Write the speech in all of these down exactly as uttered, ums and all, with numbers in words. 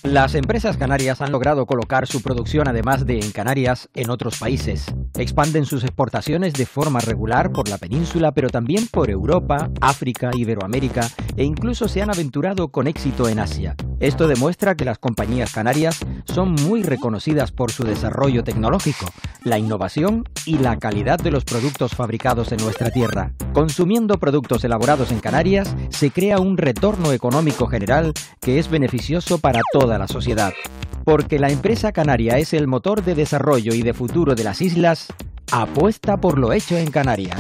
Las empresas canarias han logrado colocar su producción, además de en Canarias, en otros países. Expanden sus exportaciones de forma regular por la península, pero también por Europa, África, Iberoamérica e incluso se han aventurado con éxito en Asia. Esto demuestra que las compañías canarias son muy reconocidas por su desarrollo tecnológico, la innovación y la calidad de los productos fabricados en nuestra tierra. Consumiendo productos elaborados en Canarias, se crea un retorno económico general que es beneficioso para toda la sociedad. Porque la empresa canaria es el motor de desarrollo y de futuro de las islas, apuesta por lo hecho en Canarias.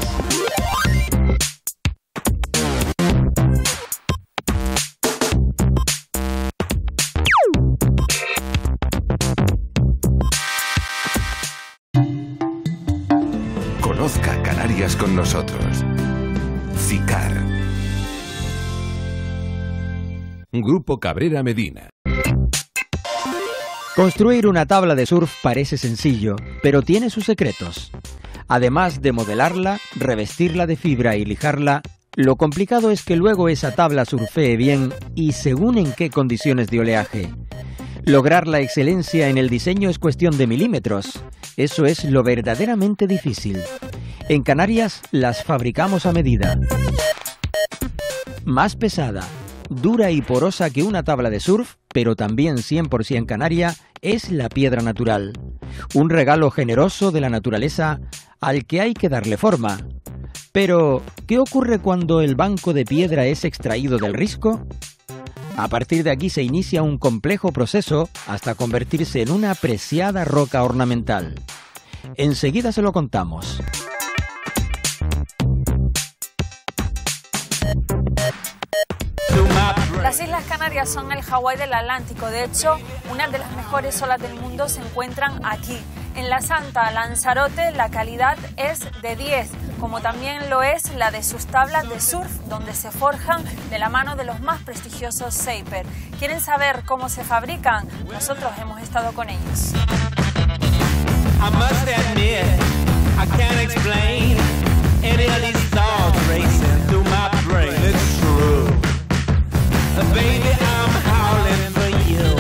Conozca Canarias con nosotros. CICAR. Grupo Cabrera Medina. Construir una tabla de surf parece sencillo, pero tiene sus secretos. Además de modelarla, revestirla de fibra y lijarla, lo complicado es que luego esa tabla surfee bien y según en qué condiciones de oleaje. Lograr la excelencia en el diseño es cuestión de milímetros. Eso es lo verdaderamente difícil. En Canarias las fabricamos a medida. Más pesada, dura y porosa que una tabla de surf, pero también cien por ciento canaria, es la piedra natural. Un regalo generoso de la naturaleza al que hay que darle forma. Pero, ¿qué ocurre cuando el banco de piedra es extraído del risco? A partir de aquí se inicia un complejo proceso hasta convertirse en una preciada roca ornamental. Enseguida se lo contamos. Las Islas Canarias son el Hawái del Atlántico. De hecho, una de las mejores olas del mundo se encuentran aquí. En la Santa Lanzarote la calidad es de diez, como también lo es la de sus tablas de surf, donde se forjan de la mano de los más prestigiosos Saper. ¿Quieren saber cómo se fabrican? Nosotros hemos estado con ellos. I must admit, I can't explain any of these thoughts racing through my brain. It's true. Baby, I'm howling for you.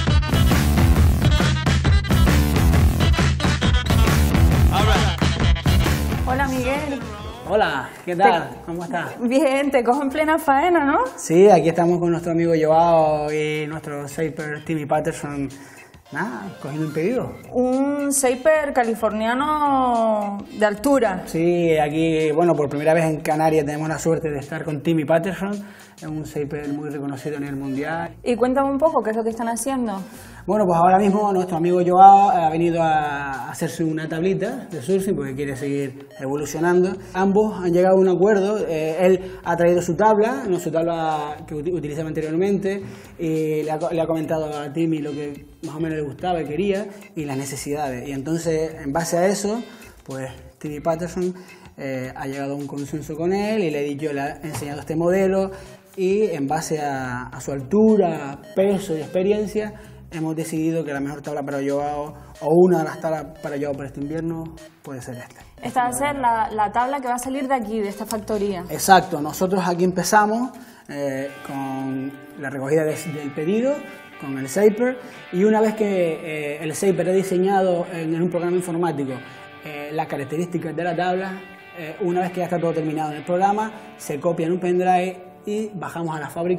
All right. Hola, Miguel. Hola, ¿qué tal? Te... ¿Cómo estás? Bien, te cojo en plena faena, ¿no? Sí, aquí estamos con nuestro amigo Joao y nuestro Saper Timmy Patterson. Nada, cogiendo un pedido. Un Saper californiano de altura. Sí, aquí, bueno, por primera vez en Canarias tenemos la suerte de estar con Timmy Patterson. Es un Saper muy reconocido a nivel mundial. Y cuéntame un poco, ¿qué es lo que están haciendo? Bueno, pues ahora mismo nuestro amigo Joao ha venido a hacerse una tablita de surfing porque quiere seguir evolucionando. Ambos han llegado a un acuerdo. Eh, él ha traído su tabla, no su tabla que utilizaba anteriormente, y le ha, le ha comentado a Timmy lo que más o menos le gustaba y quería y las necesidades. Y entonces, en base a eso, pues Timmy Patterson eh, ha llegado a un consenso con él y le he dicho, le he enseñado este modelo y en base a, a su altura, peso y experiencia, hemos decidido que la mejor tabla para Joao, o una de las tablas para Joao para este invierno, puede ser esta. Esta va a ser la, la tabla que va a salir de aquí, de esta factoría. Exacto, nosotros aquí empezamos eh, con la recogida de, del pedido, con el Saper, y una vez que eh, el Saper ha diseñado en, en un programa informático eh, las características de la tabla, eh, una vez que ya está todo terminado en el programa, se copia en un pendrive y bajamos a la fábrica.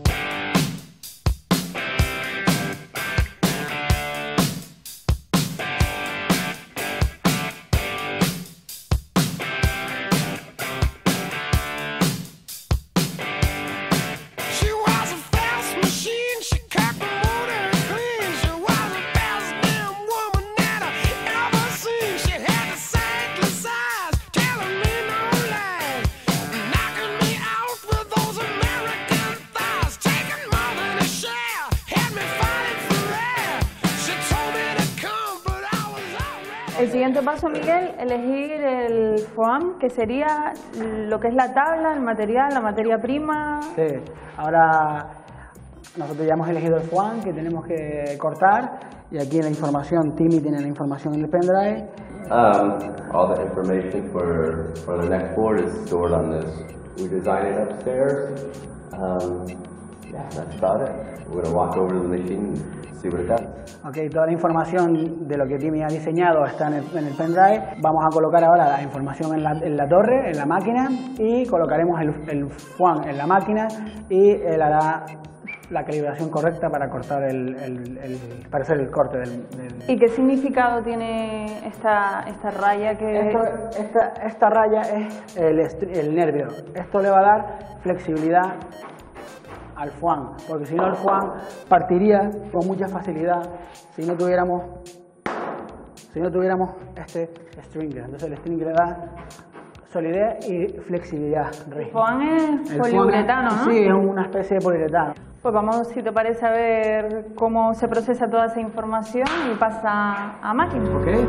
El siguiente paso, Miguel, elegir el foam, que sería lo que es la tabla, el material, la materia prima. Sí, ahora nosotros ya hemos elegido el foam que tenemos que cortar y aquí en la información, Timmy tiene la información en el pendrive. Um, all the information for, for the next board is stored on this. We designed it upstairs. Um, yeah, that's about it. We're going to walk over to the machine and see what it does. Ok, toda la información de lo que Timmy ha diseñado está en el, en el pendrive. Vamos a colocar ahora la información en la, en la torre, en la máquina, y colocaremos el, el F en la máquina y él hará la calibración correcta para cortar el, el, el para hacer el corte del, del... ¿Y qué significado tiene esta, esta raya que...? Esto, esta, esta raya es el, el nervio. Esto le va a dar flexibilidad al Fuan, porque si no el Fuan partiría con mucha facilidad si no tuviéramos si no tuviéramos este stringer. Entonces el stringer le da solidez y flexibilidad. El Fuan es el poliuretano, Fuan, ¿no? Sí, es una especie de poliuretano. Pues vamos, si te parece, a ver cómo se procesa toda esa información y pasa a máquina. Okay.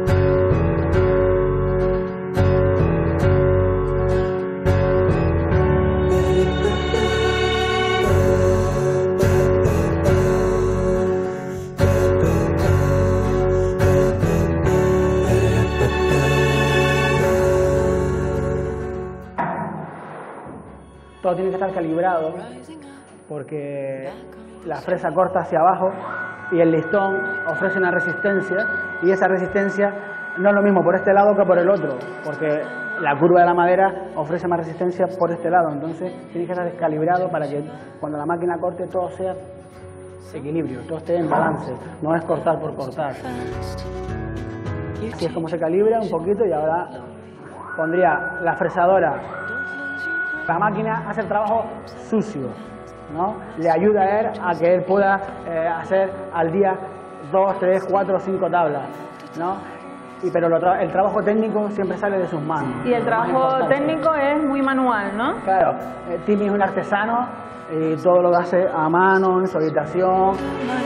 Todo tiene que estar calibrado porque la fresa corta hacia abajo y el listón ofrece una resistencia, y esa resistencia no es lo mismo por este lado que por el otro, porque la curva de la madera ofrece más resistencia por este lado. Entonces tiene que estar descalibrado para que cuando la máquina corte todo sea equilibrio, todo esté en balance, no es cortar por cortar. Así es como se calibra un poquito, y ahora pondría la fresadora. La máquina hace el trabajo sucio, ¿no? Le ayuda a él a que él pueda eh, hacer al día dos, tres, cuatro, cinco tablas, ¿no? Y, pero lo tra el trabajo técnico siempre sale de sus manos. Y el trabajo técnico es muy manual, ¿no? Claro, eh, Timmy es un artesano y todo lo hace a mano, en su habitación.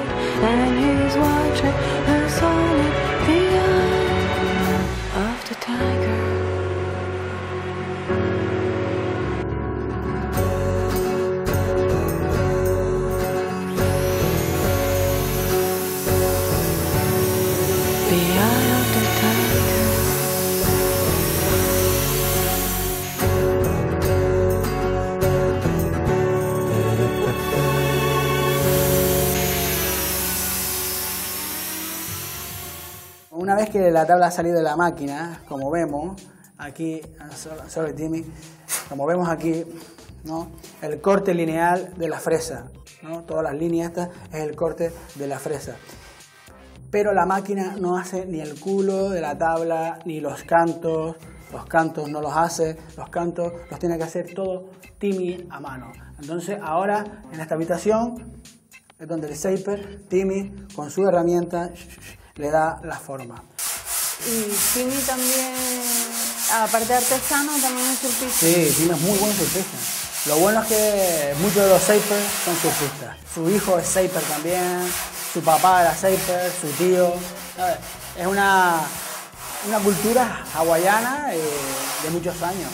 Una vez que la tabla ha salido de la máquina, como vemos aquí, sorry Timmy, como vemos aquí, ¿no? El corte lineal de la fresa, ¿no? Todas las líneas estas es el corte de la fresa. Pero la máquina no hace ni el culo de la tabla, ni los cantos, los cantos no los hace, los cantos los tiene que hacer todo Timmy a mano. Entonces ahora en esta habitación es donde el shaper, Timmy, con su herramienta, le da la forma. Y Timmy también, aparte de artesano, también es surfista. Sí, Timmy es muy buen surfista. Lo bueno es que muchos de los shapers son surfistas. Su hijo es shaper también, su papá era shaper, su tío. ¿Sabes? Es una, una cultura hawaiana eh, de muchos años.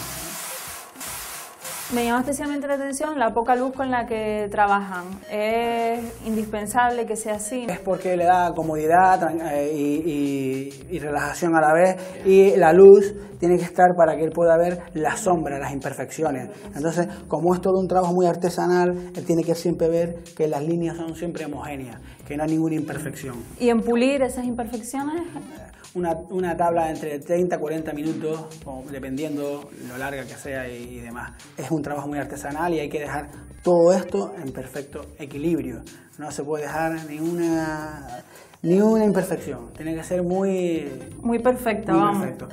Me llama especialmente la atención la poca luz con la que trabajan. Es indispensable que sea así. Es porque le da comodidad eh, y, y, y relajación a la vez, y la luz tiene que estar para que él pueda ver la sombra, las imperfecciones. Entonces, como es todo un trabajo muy artesanal, él tiene que siempre ver que las líneas son siempre homogéneas, que no hay ninguna imperfección. ¿Y en pulir esas imperfecciones? Una, una tabla entre treinta a cuarenta minutos, o dependiendo lo larga que sea y, y demás. Es un trabajo muy artesanal y hay que dejar todo esto en perfecto equilibrio. No se puede dejar ni una, ni una imperfección. Tiene que ser muy... Muy perfecta, muy vamos. perfecto.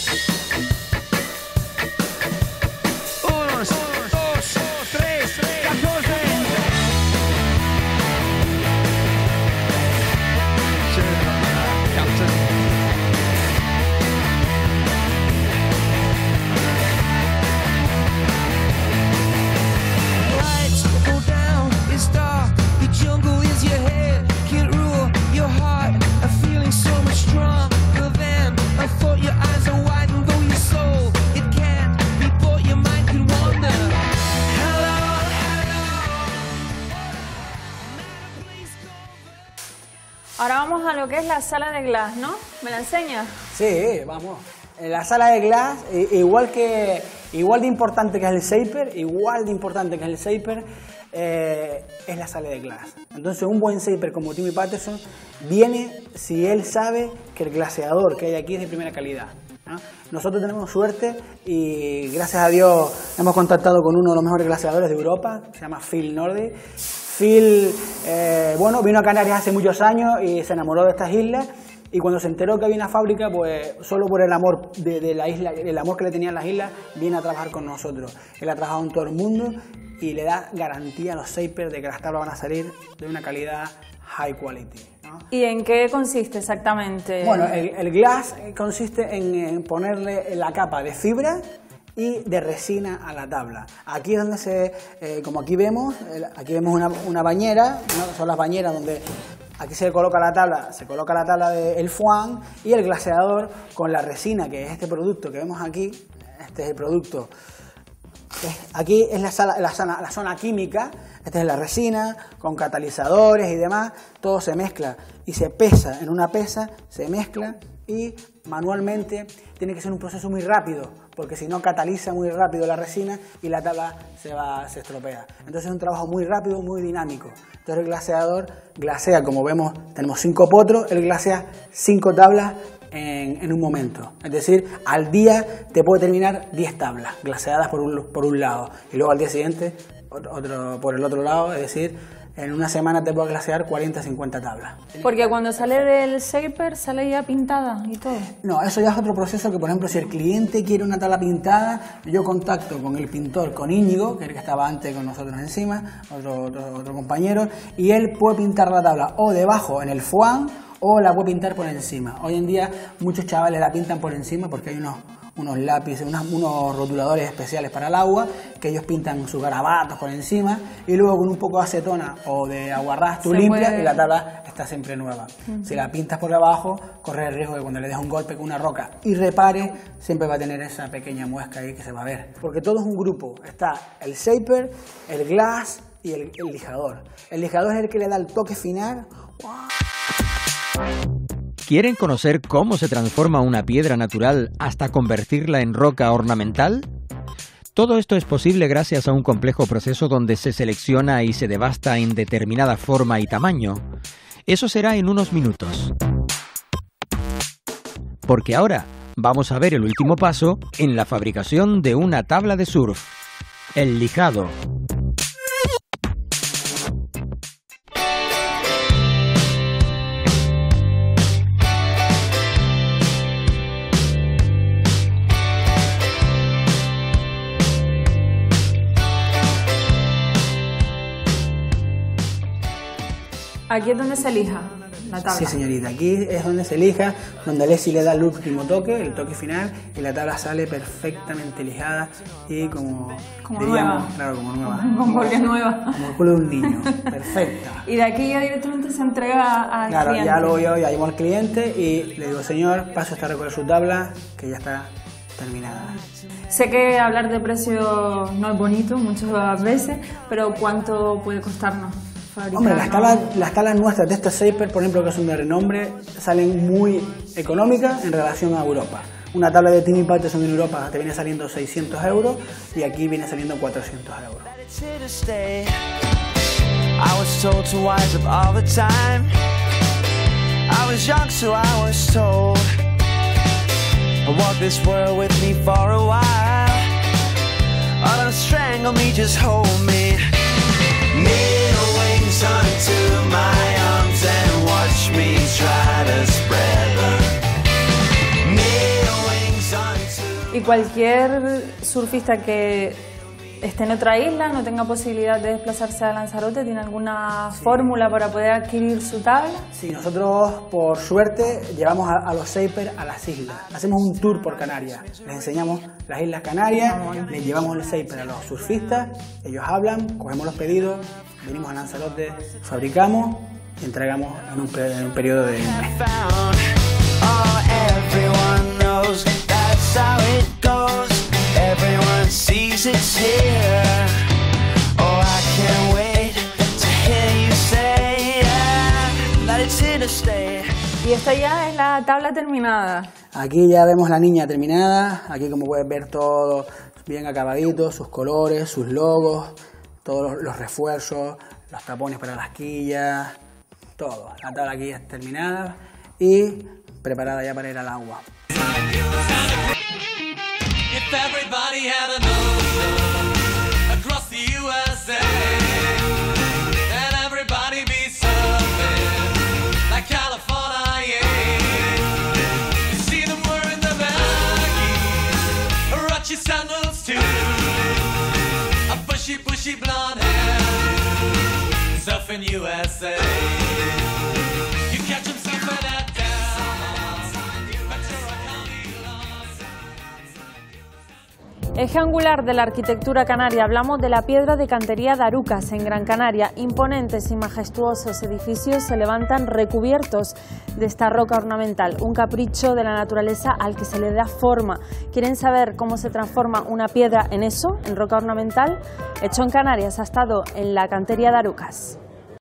Ahora vamos a lo que es la sala de glass, ¿no? ¿Me la enseñas? Sí, vamos. En la sala de glass, igual, que, igual de importante que es el shaper, igual de importante que es el shaper, eh, es la sala de glass. Entonces un buen shaper como Timmy Patterson viene si él sabe que el glaseador que hay aquí es de primera calidad, ¿no? Nosotros tenemos suerte y gracias a Dios hemos contactado con uno de los mejores glaseadores de Europa, se llama Phil Nordic. Phil, eh, bueno, vino a Canarias hace muchos años y se enamoró de estas islas, y cuando se enteró que había una fábrica, pues solo por el amor de, de la isla, el amor que le tenían las islas, viene a trabajar con nosotros. Él ha trabajado en todo el mundo y le da garantía a los shapers de que las tablas van a salir de una calidad high quality, ¿no? ¿Y en qué consiste exactamente? Bueno, el, el glass consiste en, en ponerle la capa de fibra y de resina a la tabla. Aquí es donde se, eh, como aquí vemos, el, aquí vemos una, una bañera, ¿no? Son las bañeras donde aquí se coloca la tabla, se coloca la tabla del foam y el glaseador con la resina, que es este producto que vemos aquí. Este es el producto. Aquí es la, sala, la, zona, la zona química, esta es la resina, con catalizadores y demás, todo se mezcla y se pesa en una pesa, se mezcla y manualmente tiene que ser un proceso muy rápido, porque si no cataliza muy rápido la resina y la tabla se, va, se estropea. Entonces es un trabajo muy rápido, muy dinámico. Entonces el glaseador glasea, como vemos, tenemos cinco potros, él glasea cinco tablas En, en un momento. Es decir, al día te puede terminar diez tablas glaseadas por un, por un lado y luego al día siguiente otro, otro por el otro lado, es decir, en una semana te puede glasear cuarenta, cincuenta tablas. Porque cuando sale del shaper sale ya pintada y todo. No, eso ya es otro proceso que, por ejemplo, si el cliente quiere una tabla pintada, yo contacto con el pintor, con Íñigo, que es el que estaba antes con nosotros encima, otro, otro, otro compañero, y él puede pintar la tabla o debajo en el foam o la puede pintar por encima. Hoy en día muchos chavales la pintan por encima porque hay unos, unos lápices, unos, unos rotuladores especiales para el agua, que ellos pintan sus garabatos por encima y luego con un poco de acetona o de aguarrás tú limpias puede... y la tabla está siempre nueva. Uh-huh. Si la pintas por debajo, corres el riesgo de cuando le des un golpe con una roca y repare, siempre va a tener esa pequeña muesca ahí que se va a ver. Porque todo es un grupo. Está el shaper, el glass y el, el lijador. El lijador es el que le da el toque final. ¡Wow! ¿Quieren conocer cómo se transforma una piedra natural hasta convertirla en roca ornamental? Todo esto es posible gracias a un complejo proceso donde se selecciona y se devasta en determinada forma y tamaño. Eso será en unos minutos. Porque ahora vamos a ver el último paso en la fabricación de una tabla de surf: el lijado. Aquí es donde se elija la tabla. Sí, señorita, aquí es donde se elija, donde Leslie le da el último toque, el toque final, y la tabla sale perfectamente lijada y como, como diríamos, nueva. Claro, como nueva. Como porque es nueva. Como el culo de un niño, perfecta. Y de aquí ya directamente se entrega al claro, cliente. Claro, ya lo yo, ya llevo al cliente y le digo, señor, paso esta a recoger su tabla, que ya está terminada. Sé que hablar de precios no es bonito muchas veces, pero ¿cuánto puede costarnos? Hombre, las tablas, las tablas nuestras de estos shaper, por ejemplo, que son de renombre, salen muy económicas en relación a Europa. Una tabla de Timmy Patterson en Europa te viene saliendo seiscientos euros y aquí viene saliendo cuatrocientos euros. Onto my arms and watch me try to spread them. Needle wings onto... Y cualquier surfista que esté en otra isla, no tenga posibilidad de desplazarse a Lanzarote, ¿tiene alguna sí. fórmula para poder adquirir su tabla? Sí, nosotros por suerte llevamos a, a los shapers a las islas. Hacemos un tour por Canarias, les enseñamos las Islas Canarias, les llevamos el shaper a los surfistas, ellos hablan, cogemos los pedidos, venimos a Lanzarote, fabricamos y entregamos en un, en un periodo de un mes. Y esta ya es la tabla terminada. Aquí ya vemos la niña terminada, aquí como puedes ver todo bien acabadito, sus colores, sus logos. todos los, los refuerzos, los tapones para las quillas, todo. La tabla aquí es terminada y preparada ya para ir al agua. If everybody had a nose across the U S A, and everybody be surfing like California, yeah. You see them wearing the baggies, Ruchy sandals too, a bushy, bushy blonde hair, surfing U S A. You catch them surfing at Eje angular de la arquitectura canaria, hablamos de la piedra de cantería de Arucas en Gran Canaria. Imponentes y majestuosos edificios se levantan recubiertos de esta roca ornamental, un capricho de la naturaleza al que se le da forma. ¿Quieren saber cómo se transforma una piedra en eso, en roca ornamental? Hecho en Canarias ha estado en la cantería de Arucas.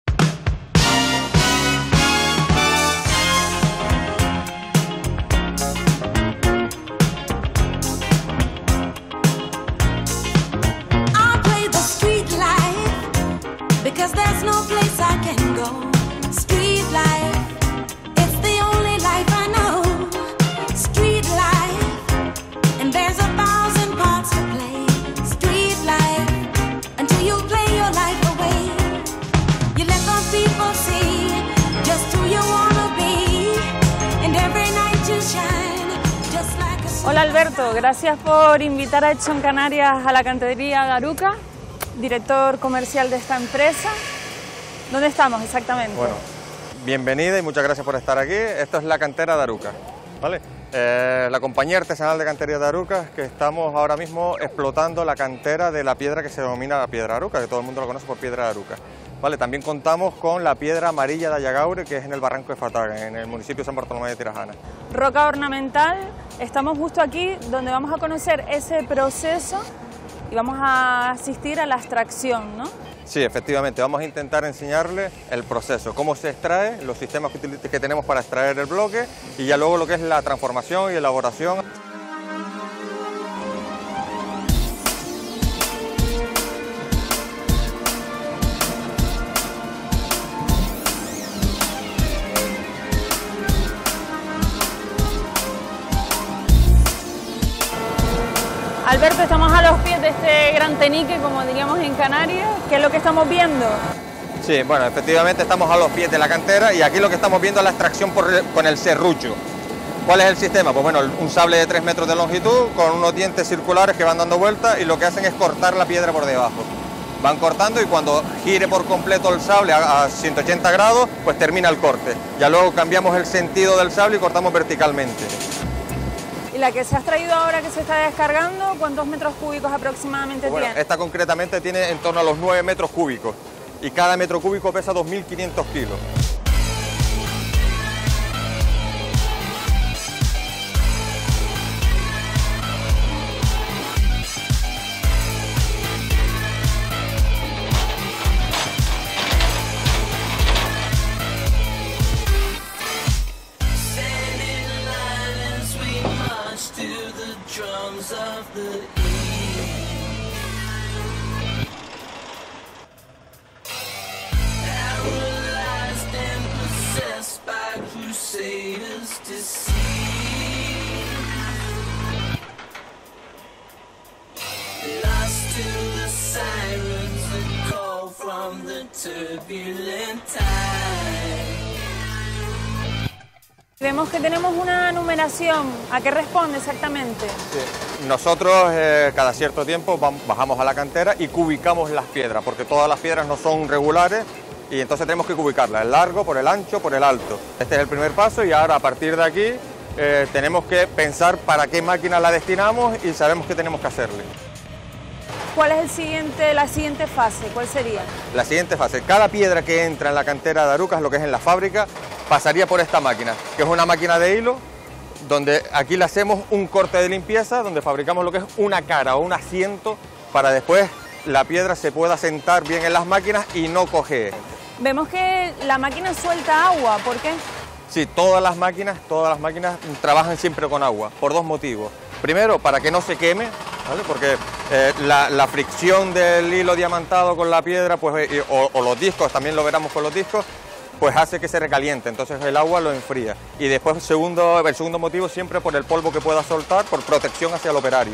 Because there's no place I can go. Street life, it's the only life I know. Street life, and there's a thousand parts to play. Street life, until you play your life away. You let the people see just who you wanna be, and every night you shine just like a... Hola Alberto, gracias por invitar a Hecho en Canarias a la cantería de Arucas, director comercial de esta empresa. ¿Dónde estamos exactamente? Bueno, bienvenida y muchas gracias por estar aquí. Esto es la cantera de Arucas, ¿vale? Eh, la compañía artesanal de cantería de Arucas, que estamos ahora mismo explotando la cantera de la piedra que se denomina la piedra Arucas, que todo el mundo lo conoce por piedra de Arucas. Vale, también contamos con la piedra amarilla de Ayagaure, que es en el barranco de Fataga, en el municipio de San Bartolomé de Tirajana. Roca ornamental, estamos justo aquí donde vamos a conocer ese proceso y vamos a asistir a la extracción, ¿no? Sí, efectivamente, vamos a intentar enseñarle el proceso, cómo se extrae, los sistemas que, que tenemos para extraer el bloque y ya luego lo que es la transformación y elaboración. Alberto, estamos a los pies de este gran tenique, como diríamos en Canarias. ¿Qué es lo que estamos viendo? Sí, bueno, efectivamente estamos a los pies de la cantera y aquí lo que estamos viendo es la extracción por, con el serrucho. ¿Cuál es el sistema? Pues bueno, un sable de tres metros de longitud con unos dientes circulares que van dando vueltas y lo que hacen es cortar la piedra por debajo. Van cortando y cuando gire por completo el sable a, a ciento ochenta grados, pues termina el corte. Ya luego cambiamos el sentido del sable y cortamos verticalmente. ¿Y la que se ha extraído ahora que se está descargando, cuántos metros cúbicos aproximadamente Bueno, tiene? esta concretamente tiene en torno a los nueve metros cúbicos y cada metro cúbico pesa dos mil quinientos kilos. Vemos que tenemos una numeración. ¿A qué responde exactamente? Sí. Nosotros eh, cada cierto tiempo vamos, bajamos a la cantera y cubicamos las piedras, porque todas las piedras no son regulares y entonces tenemos que cubicarlas, el largo, por el ancho, por el alto. Este es el primer paso y ahora a partir de aquí eh, tenemos que pensar para qué máquina la destinamos y sabemos qué tenemos que hacerle. ¿Cuál es el siguiente, la siguiente fase? ¿Cuál sería? La siguiente fase, cada piedra que entra en la cantera de Arucas, lo que es en la fábrica, pasaría por esta máquina, que es una máquina de hilo, donde aquí le hacemos un corte de limpieza, donde fabricamos lo que es una cara o un asiento, para después la piedra se pueda sentar bien en las máquinas y no cojee. Vemos que la máquina suelta agua, ¿por qué? Sí, todas las máquinas, todas las máquinas trabajan siempre con agua, por dos motivos. Primero, para que no se queme, ¿vale? Porque Eh, la, la fricción del hilo diamantado con la piedra, pues, eh, o, o los discos, también lo veremos con los discos, pues hace que se recaliente, entonces el agua lo enfría. Y después segundo, el segundo motivo siempre por el polvo que pueda soltar, por protección hacia el operario.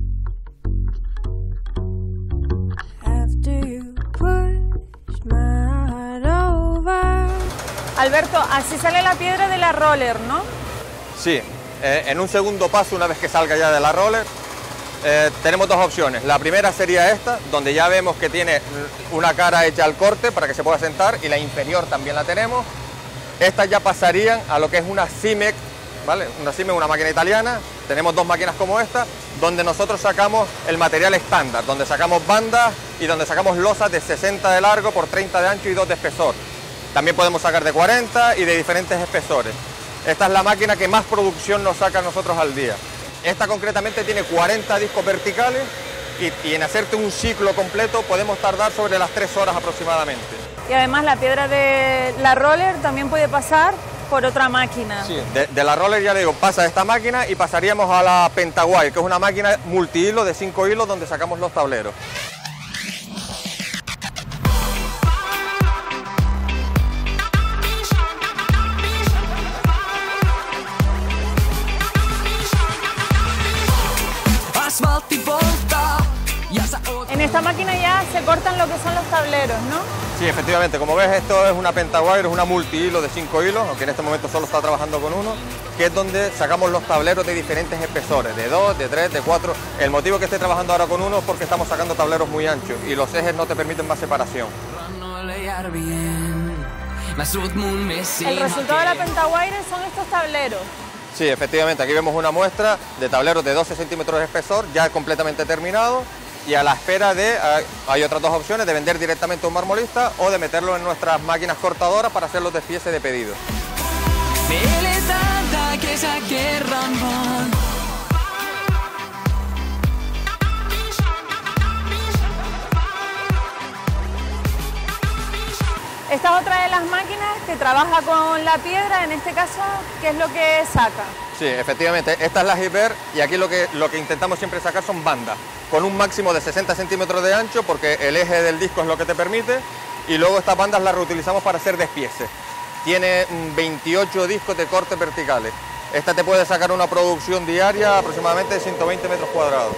Alberto, así sale la piedra de la roller, ¿no? Sí, eh, en un segundo paso, una vez que salga ya de la roller, eh, tenemos dos opciones. La primera sería esta, donde ya vemos que tiene una cara hecha al corte para que se pueda sentar, y la inferior también la tenemos. Estas ya pasarían a lo que es una CIMEC, ¿vale? Una CIMEC, una máquina italiana. Tenemos dos máquinas como esta, donde nosotros sacamos el material estándar, donde sacamos bandas y donde sacamos losas de sesenta de largo por treinta de ancho y dos de espesor. También podemos sacar de cuarenta y de diferentes espesores. Esta es la máquina que más producción nos saca a nosotros al día. Esta concretamente tiene cuarenta discos verticales y, y en hacerte un ciclo completo podemos tardar sobre las tres horas aproximadamente. Y además la piedra de la roller también puede pasar por otra máquina. Sí, de, de la roller ya le digo, pasa esta máquina y pasaríamos a la Pentawire, que es una máquina multihilo de cinco hilos donde sacamos los tableros. En esta máquina ya se cortan lo que son los tableros, ¿no? Sí, efectivamente, como ves, esto es una Pentawire, es una multihilo de cinco hilos, aunque en este momento solo está trabajando con uno, que es donde sacamos los tableros de diferentes espesores, de dos, de tres, de cuatro. El motivo que esté trabajando ahora con uno es porque estamos sacando tableros muy anchos y los ejes no te permiten más separación. El resultado de la Pentawire son estos tableros. Sí, efectivamente, aquí vemos una muestra de tableros de doce centímetros de espesor, ya completamente terminado, y a la espera de, hay otras dos opciones, de vender directamente a un marmolista o de meterlo en nuestras máquinas cortadoras para hacer los despiece de pedido. Esta es otra de las máquinas que trabaja con la piedra, en este caso, ¿qué es lo que saca? Sí, efectivamente, esta es la Hyper y aquí lo que, lo que intentamos siempre sacar son bandas, con un máximo de sesenta centímetros de ancho, porque el eje del disco es lo que te permite, y luego estas bandas las reutilizamos para hacer despiece. Tiene veintiocho discos de cortes verticales. Esta te puede sacar una producción diaria aproximadamente de ciento veinte metros cuadrados.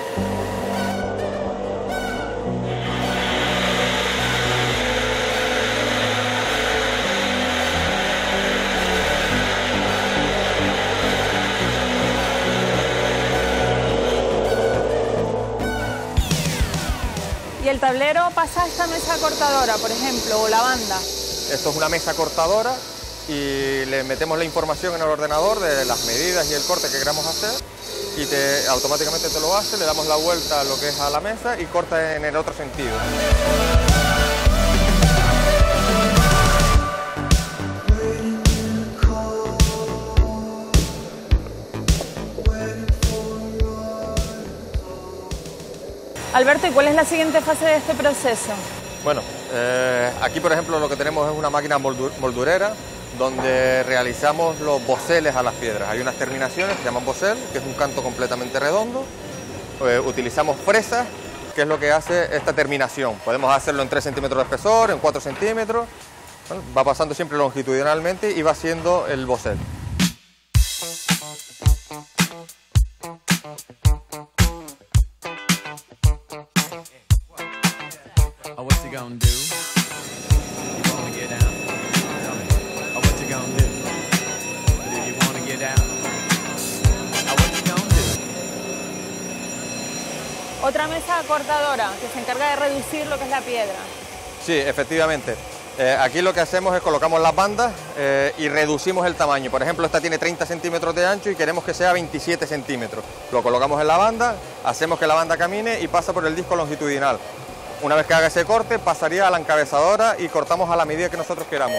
Y el tablero pasa a esta mesa cortadora, por ejemplo, o la banda. Esto es una mesa cortadora y le metemos la información en el ordenador de las medidas y el corte que queramos hacer y te, automáticamente te lo hace, le damos la vuelta a lo que es a la mesa y corta en el otro sentido. Alberto, ¿y cuál es la siguiente fase de este proceso? Bueno, eh, aquí por ejemplo lo que tenemos es una máquina moldu moldurera donde realizamos los boceles a las piedras. Hay unas terminaciones que se llaman bocel, que es un canto completamente redondo. Eh, utilizamos fresas, que es lo que hace esta terminación. Podemos hacerlo en tres centímetros de espesor, en cuatro centímetros. Bueno, va pasando siempre longitudinalmente y va haciendo el bocel. Otra mesa cortadora que se encarga de reducir lo que es la piedra. Sí, efectivamente. Eh, aquí lo que hacemos es colocamos las bandas eh, y reducimos el tamaño. Por ejemplo, esta tiene treinta centímetros de ancho y queremos que sea veintisiete centímetros. Lo colocamos en la banda, hacemos que la banda camine y pasa por el disco longitudinal. Una vez que haga ese corte, pasaría a la encabezadora y cortamos a la medida que nosotros queramos.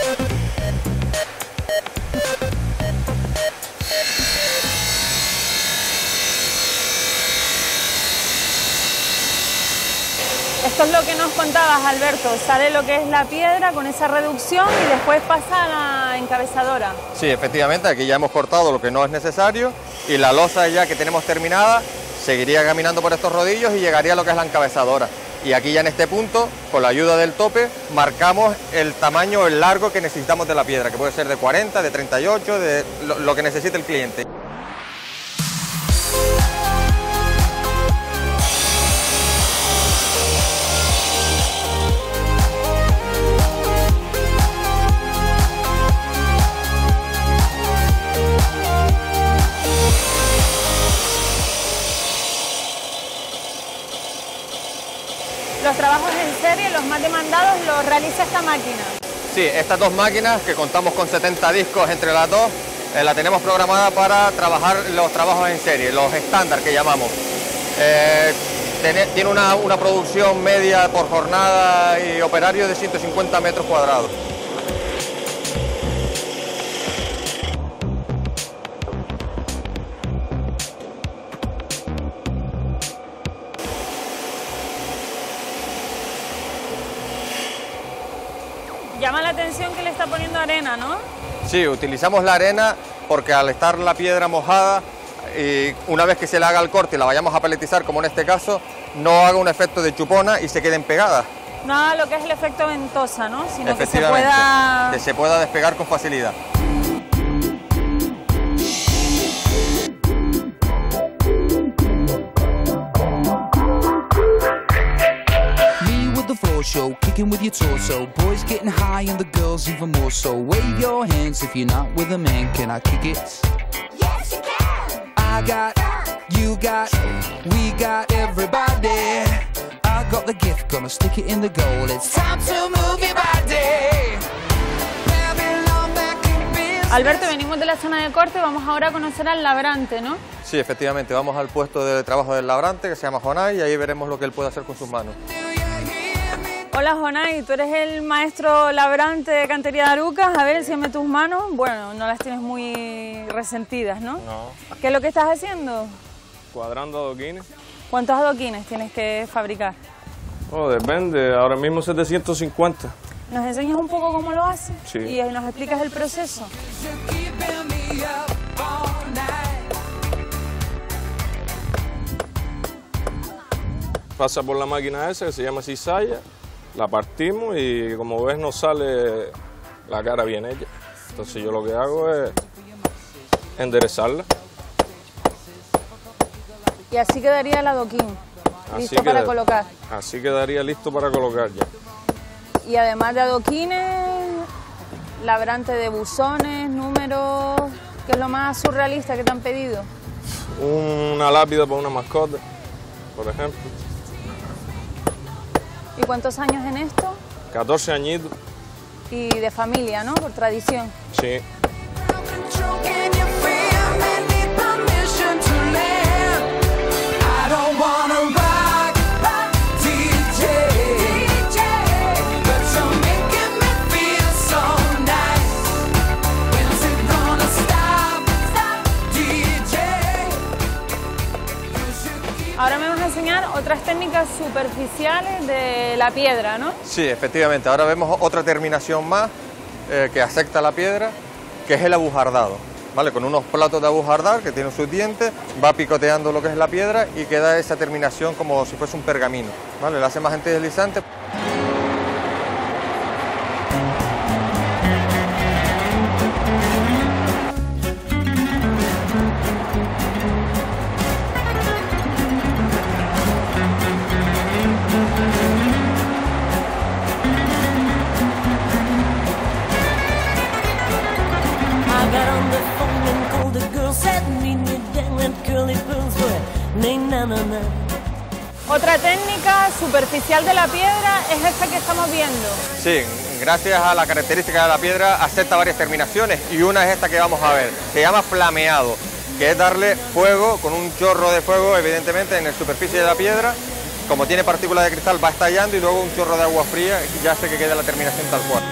Esto es lo que nos contabas, Alberto. Sale lo que es la piedra con esa reducción y después pasa a la encabezadora. Sí, efectivamente, aquí ya hemos cortado lo que no es necesario y la losa ya que tenemos terminada seguiría caminando por estos rodillos y llegaría a lo que es la encabezadora. Y aquí ya en este punto, con la ayuda del tope, marcamos el tamaño o el largo que necesitamos de la piedra, que puede ser de cuarenta, de treinta y ocho, de lo, lo que necesite el cliente. Los trabajos en serie, los más demandados, los realiza esta máquina. Sí, estas dos máquinas, que contamos con setenta discos entre las dos, eh, la tenemos programada para trabajar los trabajos en serie, los estándar que llamamos. Eh, tiene tiene una, una producción media por jornada y operario de ciento cincuenta metros cuadrados. Llama la atención que le está poniendo arena, ¿no? Sí, utilizamos la arena porque al estar la piedra mojada, y una vez que se le haga el corte y la vayamos a peletizar, como en este caso, no haga un efecto de chupona y se queden pegadas. Nada lo que es el efecto ventosa, ¿no? Sino que se Efectivamente, pueda... que se pueda despegar con facilidad. Show, kicking with your torso. Boys getting high and the girls even more so. Wave your hands if you're not with a man. Can I kick it? Yes, you can. I got, you got, we got everybody. I got the gift, gonna stick it in the goal. It's time to move your body. Alberto, venimos de la zona de corte, vamos ahora a conocer al labrante, ¿no? Sí, efectivamente, vamos al puesto de trabajo del labrante, que se llama Jonay, y ahí veremos lo que él puede hacer con sus manos. Hola Jonay, tú eres el maestro labrante de Cantería de Arucas. A ver, enséñame tus manos. Bueno, no las tienes muy resentidas, ¿no? No. ¿Qué es lo que estás haciendo? Cuadrando adoquines. ¿Cuántos adoquines tienes que fabricar? Oh, depende, ahora mismo setecientos cincuenta. ¿Nos enseñas un poco cómo lo haces? Sí. Y nos explicas el proceso. Pasa por la máquina esa que se llama cizalla, la partimos y como ves nos sale la cara bien hecha. Entonces yo lo que hago es enderezarla. Y así quedaría el adoquín, Así listo para queda- colocar. Así quedaría listo para colocar ya. Y además de adoquines, labrante de buzones, números, ¿qué es lo más surrealista que te han pedido? Una lápida para una mascota, por ejemplo. ¿Y cuántos años en esto? catorce añitos, Y de familia, ¿no? Por tradición. sí. Ahora me vas a enseñar otras técnicas superficiales de la piedra, ¿no? Sí, efectivamente, ahora vemos otra terminación más eh, que acepta la piedra, que es el abujardado. ¿Vale? Con unos platos de abujardar que tienen sus dientes, va picoteando lo que es la piedra y queda esa terminación como si fuese un pergamino. ¿Vale? Lo hace más antideslizante. I got on the phone and called the girl, said meet me down at Curly Pearls, but nay, na, na, na. Otra técnica superficial de la piedra es esta que estamos viendo. Sí, gracias a la característica de la piedra acepta varias terminaciones y una es esta que vamos a ver. Se llama flameado, que es darle fuego con un chorro de fuego, evidentemente, en la superficie de la piedra. Como tiene partículas de cristal, va estallando y luego un chorro de agua fría y ya hace que quede la terminación tal cual.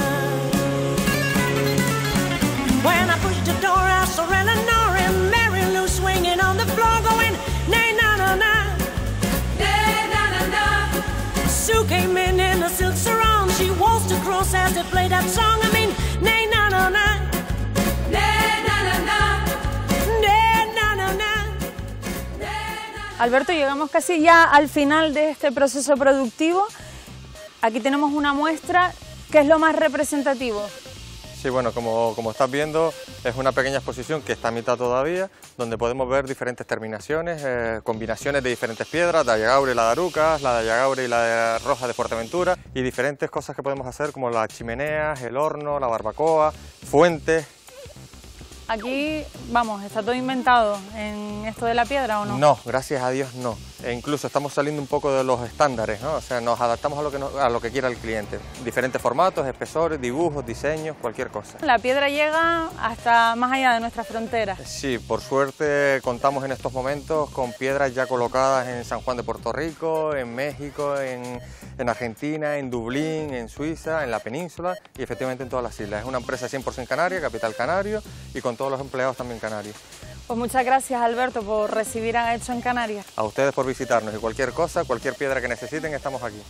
When I pushed the door, I saw Eleanor and Mary Lou swinging on the floor, going nay, na, na, na. Nay, na, na, na. Sue came in in a silk sarong. She waltzed across as they played that song. I mean, nay, na, na, na. Nay, na, na, na. Nay, na, na, na. Nay, na, Alberto, llegamos casi ya al final de este proceso productivo. Aquí tenemos una muestra. ¿Qué es lo más representativo? Sí, bueno, como, como estás viendo, es una pequeña exposición que está a mitad todavía, donde podemos ver diferentes terminaciones, eh, combinaciones de diferentes piedras, la de Ayagaure y la de Arucas, la de Ayagaure y la de Roja de Fuerteventura, y diferentes cosas que podemos hacer como las chimeneas, el horno, la barbacoa, fuentes. Aquí, vamos, ¿está todo inventado en esto de la piedra o no? No, gracias a Dios no. E incluso estamos saliendo un poco de los estándares, ¿no? O sea, nos adaptamos a lo que, nos, a lo que quiera el cliente. Diferentes formatos, espesores, dibujos, diseños, cualquier cosa. La piedra llega hasta más allá de nuestras fronteras. Sí, por suerte contamos en estos momentos con piedras ya colocadas en San Juan de Puerto Rico, en México, en, en Argentina, en Dublín, en Suiza, en la península y efectivamente en todas las islas. Es una empresa cien por cien canaria, capital canario, y con todos los empleados también canarios. Pues muchas gracias, Alberto, por recibir a Hecho en Canarias. A ustedes por visitarnos y cualquier cosa, cualquier piedra que necesiten, estamos aquí.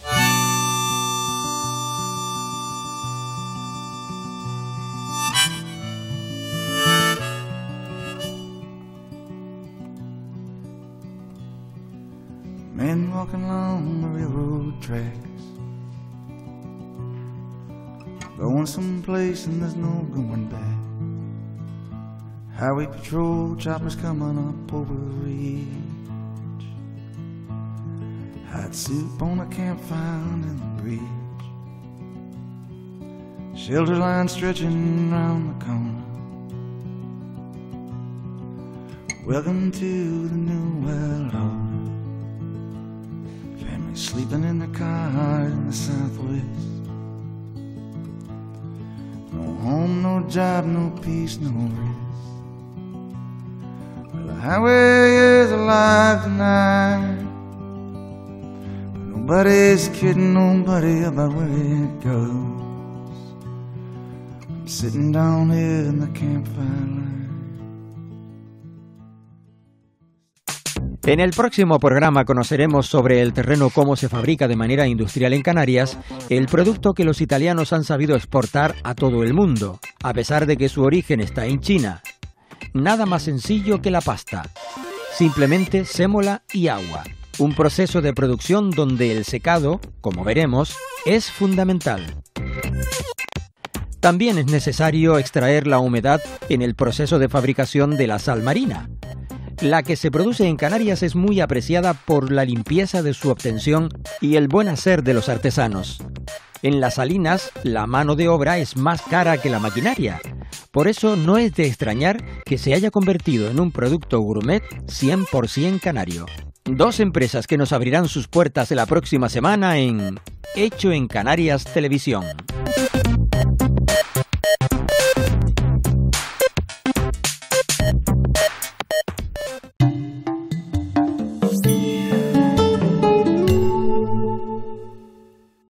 Men walking along the railroad tracks, going someplace and there's no going back. Highway patrol choppers coming up over the ridge. Hot soup on a campfire in the bridge. Shelter line stretching round the corner. Welcome to the new world order. Family sleeping in the car in the southwest. No home, no job, no peace, no rest. The highway is alive tonight, but nobody's kidding nobody about where it goes. I'm sitting down here in the campfire line. En el próximo programa conoceremos sobre el terreno cómo se fabrica de manera industrial en Canarias el producto que los italianos han sabido exportar a todo el mundo, a pesar de que su origen está en China. Nada más sencillo que la pasta. Simplemente sémola y agua. Un proceso de producción donde el secado, como veremos, es fundamental. También es necesario extraer la humedad en el proceso de fabricación de la sal marina. La que se produce en Canarias es muy apreciada por la limpieza de su obtención y el buen hacer de los artesanos. En las salinas, la mano de obra es más cara que la maquinaria. Por eso no es de extrañar que se haya convertido en un producto gourmet cien por cien canario. Dos empresas que nos abrirán sus puertas la próxima semana en Hecho en Canarias Televisión.